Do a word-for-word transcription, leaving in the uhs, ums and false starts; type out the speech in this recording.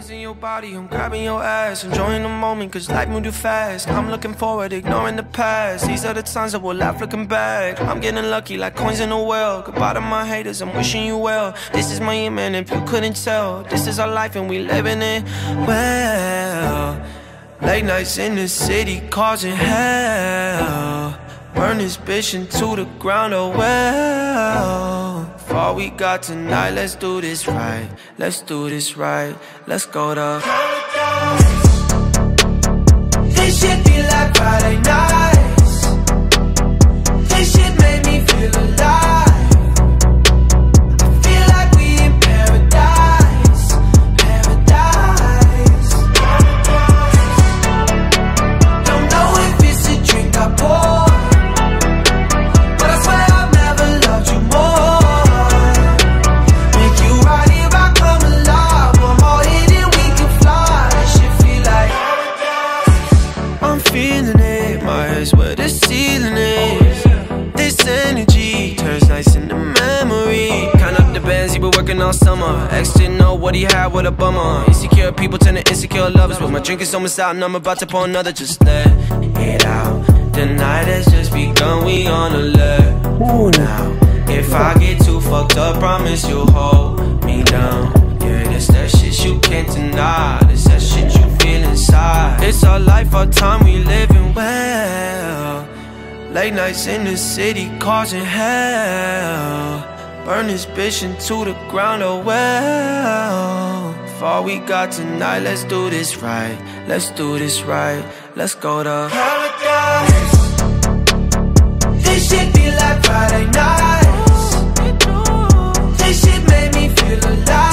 Diamonds in your body, I'm grabbing your ass, enjoying the moment cause life moved too fast. I'm looking forward, ignoring the past. These are the times that we'll laugh looking back. I'm getting lucky like coins in a well. Goodbye to my haters, I'm wishing you well. This is my aim, and if you couldn't tell, this is our life and we living it well. Late nights in the city causing hell. Burn this bitch into the ground, oh well. For all we got tonight, let's do this right. Let's do this right. Let's go to paradise. This shit feel like Friday nights. This shit made me feel alive. I feel like we in paradise. Paradise. Don't know if it's a drink I pour, but I swear I've never loved you more. Make you right here, I come alive. One more hit and we can fly. This shit feel like paradise. I'm feeling it, my head's where the ceiling is. This energy turns nice into memory. Count up the bands, he been working all summer. Ex didn't know what he had, what a bummer. Insecure people turn to insecure lovers, but my drink is almost out and I'm about to pour another. Just let it out. The night has just begun, we on alert. Ooh, now if I get too fucked up, promise you'll hold me down. Yeah, this that shit you can't deny. This that shit you feel inside. It's our life, our time, we living well. Late nights in the city causing hell. Burn this bitch into the ground, oh well. For all we got tonight, let's do this right. Let's do this right. Let's go to paradise. This shit feel like Friday nights. This shit made me feel alive.